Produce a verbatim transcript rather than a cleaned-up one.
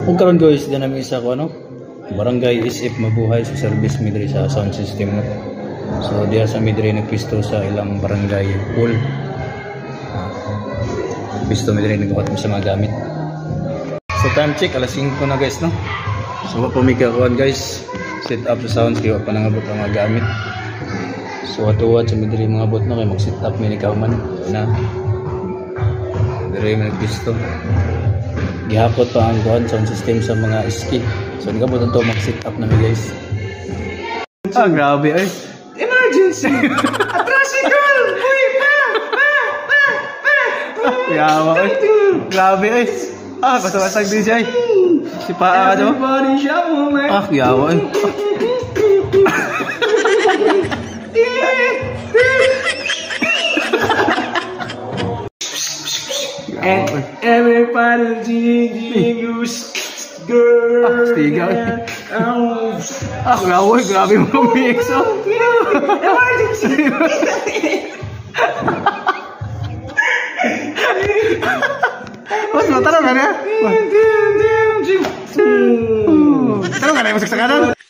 Kung karon guys, dyan namin isa ko ano, Barangay S F Mabuhay sa service midri sa sound system no. So diya sa midri nagpisto sa ilang barangay pool. Pisto midri nagbuhat mo sa mga gamit. So time check alas singko na guys no. So pumikakuan guys, set up sa sound kaya pa nangabot ang mga gamit. So atuwa sa midri mga bot no kay mag set up mini kauman na. Dire man nagpisto. Gihapot pa ang kuhan sound system sa mga ski. So nagabot ito mag-set up namin guys. Ah, grabe ay. Emergency! A tricycle! Uy! Pa! Pa! Pa! Pa! Yawa ay. Grabe ay. Ah, basta-basta D J. Si Paa ka daw. Ah, yawa ay. And everybody jingles girl. Ah, stiga. Ah, grabe, grabe mo mix oh. Emergency. Mas mo tara na. Tara na, masaksakanan.